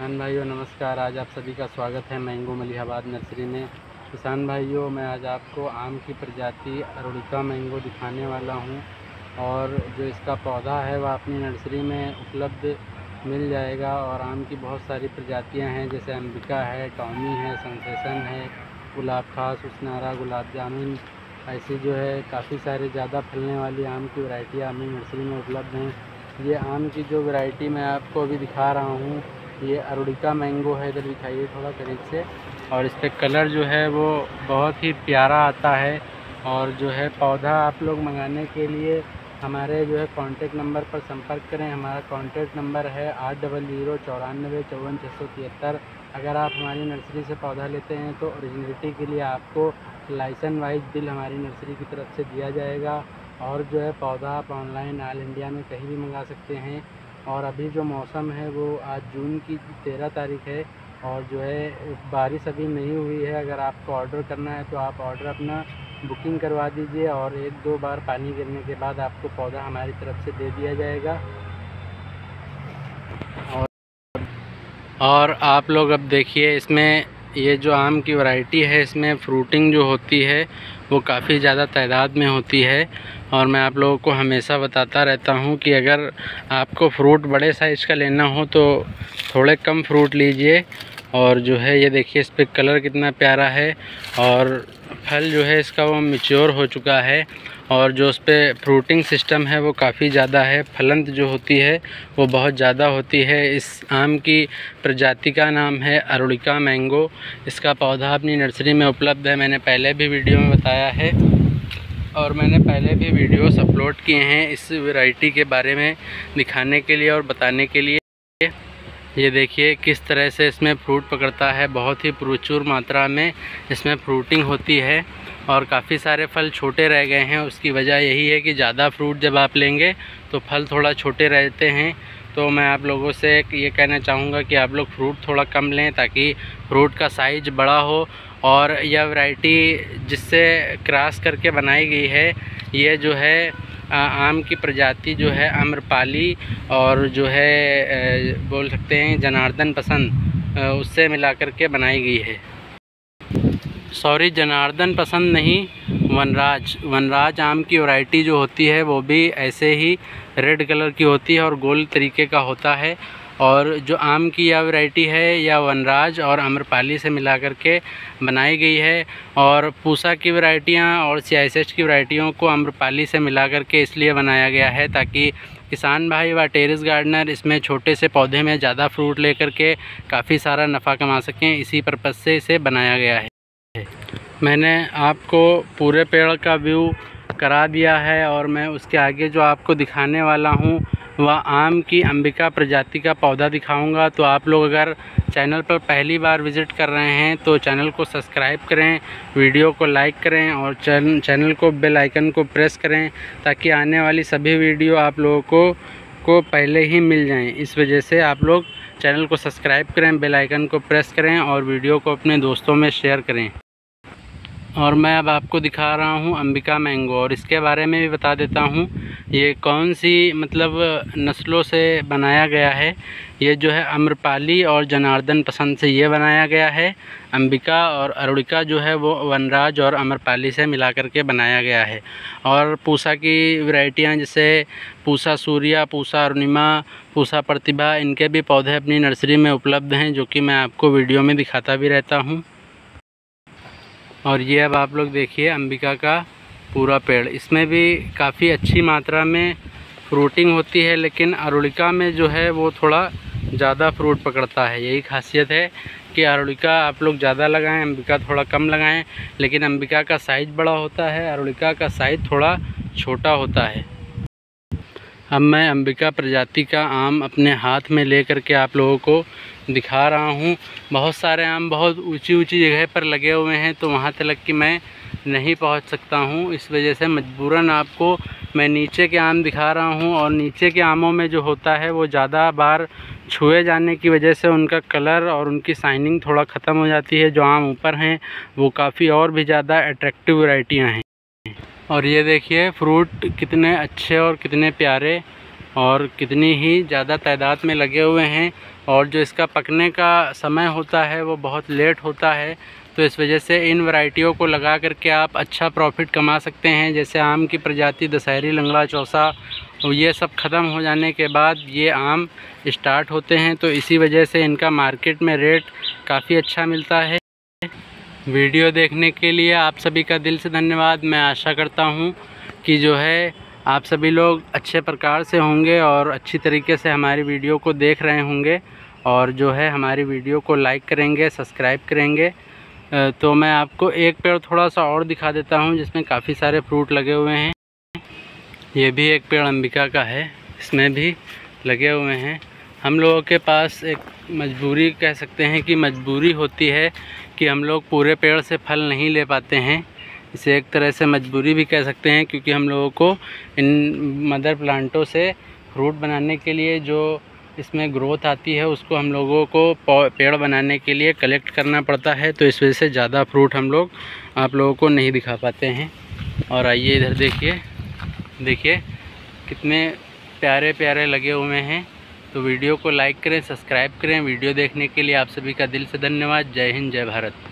किसान भाइयों नमस्कार। आज आप सभी का स्वागत है मैंगो मलिहाबाद नर्सरी में। किसान भाइयों, मैं आज आपको आम की प्रजाति अरेबिका मैंगो दिखाने वाला हूं और जो इसका पौधा है वह अपनी नर्सरी में उपलब्ध मिल जाएगा। और आम की बहुत सारी प्रजातियां हैं, जैसे अंबिका है, टॉमी है, सेंसेशन है, गुलाब खास, उसनारा, गुलाब जामुन, ऐसी जो है काफ़ी सारे ज़्यादा फलने वाली आम की वैरायटियाँ अपनी नर्सरी में उपलब्ध हैं। ये आम की जो वैरायटी मैं आपको अभी दिखा रहा हूँ, ये अरेबिका मैंगो है। इधर दिखाइए थोड़ा करीब से। और इस पर कलर जो है वो बहुत ही प्यारा आता है। और जो है पौधा आप लोग मंगाने के लिए हमारे जो है कांटेक्ट नंबर पर संपर्क करें। हमारा कांटेक्ट नंबर है 8009945673। अगर आप हमारी नर्सरी से पौधा लेते हैं तो ओरिजिनलिटी के लिए आपको लाइसेंस वाइज बिल हमारी नर्सरी की तरफ से दिया जाएगा। और जो है पौधा आप ऑनलाइन ऑल इंडिया में कहीं भी मंगा सकते हैं। और अभी जो मौसम है वो आज जून की 13 तारीख है और जो है बारिश अभी नहीं हुई है। अगर आपको ऑर्डर करना है तो आप ऑर्डर अपना बुकिंग करवा दीजिए और 1-2 बार पानी गिरने के बाद आपको पौधा हमारी तरफ से दे दिया जाएगा। और आप लोग अब देखिए, इसमें ये जो आम की वैरायटी है इसमें फ्रूटिंग जो होती है वो काफ़ी ज़्यादा तादाद में होती है। और मैं आप लोगों को हमेशा बताता रहता हूँ कि अगर आपको फ्रूट बड़े साइज़ का लेना हो तो थोड़े कम फ्रूट लीजिए। और जो है ये देखिए इस पर कलर कितना प्यारा है और फल जो है इसका वो मैच्योर हो चुका है। और जो उस पर फ्रूटिंग सिस्टम है वो काफ़ी ज़्यादा है, फलंत जो होती है वो बहुत ज़्यादा होती है। इस आम की प्रजाति का नाम है अरेबिका मैंगो। इसका पौधा अपनी नर्सरी में उपलब्ध है। मैंने पहले भी वीडियो में बताया है और मैंने पहले भी वीडियोस अपलोड किए हैं इस वैरायटी के बारे में दिखाने के लिए और बताने के लिए। ये देखिए किस तरह से इसमें फ्रूट पकड़ता है, बहुत ही प्रचुर मात्रा में इसमें फ्रूटिंग होती है। और काफ़ी सारे फल छोटे रह गए हैं, उसकी वजह यही है कि ज़्यादा फ्रूट जब आप लेंगे तो फल थोड़ा छोटे रहते हैं। तो मैं आप लोगों से ये कहना चाहूँगा कि आप लोग फ्रूट थोड़ा कम लें ताकि फ्रूट का साइज बड़ा हो। और यह वैरायटी जिससे क्रॉस करके बनाई गई है, ये जो है आम की प्रजाति जो है आम्रपाली और जो है बोल सकते हैं जनार्दन पसंद, उससे मिलाकर के बनाई गई है। सॉरी, जनार्दन पसंद नहीं, वनराज आम की वैरायटी जो होती है वो भी ऐसे ही रेड कलर की होती है और गोल तरीके का होता है। और जो आम की यह वैरायटी है या वनराज और आम्रपाली से मिला करके बनाई गई है। और पूसा की वैरायटियाँ और CISH की वैरायटियों को आम्रपाली से मिला करके इसलिए बनाया गया है ताकि किसान भाई व टेरेस गार्डनर इसमें छोटे से पौधे में ज़्यादा फ्रूट लेकर के काफ़ी सारा नफ़ा कमा सकें। इसी पर्पज़ से इसे बनाया गया है। मैंने आपको पूरे पेड़ का व्यू करा दिया है और मैं उसके आगे जो आपको दिखाने वाला हूँ वह आम की अंबिका प्रजाति का पौधा दिखाऊंगा। तो आप लोग अगर चैनल पर पहली बार विज़िट कर रहे हैं तो चैनल को सब्सक्राइब करें, वीडियो को लाइक करें और चैनल को बेल आइकन को प्रेस करें ताकि आने वाली सभी वीडियो आप लोगों को पहले ही मिल जाएं। इस वजह से आप लोग चैनल को सब्सक्राइब करें, बेल आइकन को प्रेस करें और वीडियो को अपने दोस्तों में शेयर करें। और मैं अब आपको दिखा रहा हूँ अंबिका मैंगो और इसके बारे में भी बता देता हूँ ये कौन सी नस्लों से बनाया गया है। ये जो है आम्रपाली और जनार्दन पसंद से ये बनाया गया है। अंबिका और अरेबिका जो है वो वनराज और आम्रपाली से मिला करके बनाया गया है। और पूसा की वैरायटियाँ जैसे पूसा सूर्या, पूसा अरुणिमा, पूसा प्रतिभा, इनके भी पौधे अपनी नर्सरी में उपलब्ध हैं जो कि मैं आपको वीडियो में दिखाता भी रहता हूँ। और ये अब आप लोग देखिए अंबिका का पूरा पेड़, इसमें भी काफ़ी अच्छी मात्रा में फ्रूटिंग होती है। लेकिन अरेबिका में जो है वो थोड़ा ज़्यादा फ्रूट पकड़ता है। यही खासियत है कि अरेबिका आप लोग ज़्यादा लगाएं, अंबिका थोड़ा कम लगाएं। लेकिन अंबिका का साइज़ बड़ा होता है, अरेबिका का साइज़ थोड़ा छोटा होता है। अब मैं अंबिका प्रजाति का आम अपने हाथ में ले करके आप लोगों को दिखा रहा हूँ। बहुत सारे आम बहुत ऊंची ऊंची जगह पर लगे हुए हैं तो वहाँ तक कि मैं नहीं पहुँच सकता हूँ। इस वजह से मजबूरन आपको मैं नीचे के आम दिखा रहा हूँ। और नीचे के आमों में जो होता है वो ज़्यादा बार छुए जाने की वजह से उनका कलर और उनकी शाइनिंग थोड़ा ख़त्म हो जाती है। जो आम ऊपर हैं वो काफ़ी और भी ज़्यादा अट्रैक्टिव वैरायटियाँ हैं। और ये देखिए फ्रूट कितने अच्छे और कितने प्यारे और कितनी ही ज़्यादा तादाद में लगे हुए हैं। और जो इसका पकने का समय होता है वो बहुत लेट होता है। तो इस वजह से इन वैरायटियों को लगा करके आप अच्छा प्रॉफिट कमा सकते हैं। जैसे आम की प्रजाति दशहरी, लंगड़ा, चौसा, और ये सब ख़त्म हो जाने के बाद ये आम स्टार्ट होते हैं, तो इसी वजह से इनका मार्केट में रेट काफ़ी अच्छा मिलता है। वीडियो देखने के लिए आप सभी का दिल से धन्यवाद। मैं आशा करता हूँ कि जो है आप सभी लोग अच्छे प्रकार से होंगे और अच्छी तरीके से हमारी वीडियो को देख रहे होंगे, और जो है हमारी वीडियो को लाइक करेंगे, सब्सक्राइब करेंगे। तो मैं आपको एक पेड़ थोड़ा सा और दिखा देता हूँ जिसमें काफ़ी सारे फ्रूट लगे हुए हैं। ये भी एक पेड़ अंबिका का है, इसमें भी लगे हुए हैं। हम लोगों के पास एक मजबूरी कह सकते हैं कि मजबूरी होती है कि हम लोग पूरे पेड़ से फल नहीं ले पाते हैं। इसे एक तरह से मजबूरी भी कह सकते हैं, क्योंकि हम लोगों को इन मदर प्लांटों से फ्रूट बनाने के लिए जो इसमें ग्रोथ आती है उसको हम लोगों को पेड़ बनाने के लिए कलेक्ट करना पड़ता है। तो इस वजह से ज़्यादा फ्रूट हम लोग आप लोगों को नहीं दिखा पाते हैं। और आइए इधर देखिए कितने प्यारे प्यारे लगे हुए हैं। तो वीडियो को लाइक करें, सब्सक्राइब करें। वीडियो देखने के लिए आप सभी का दिल से धन्यवाद। जय हिंद, जय भारत।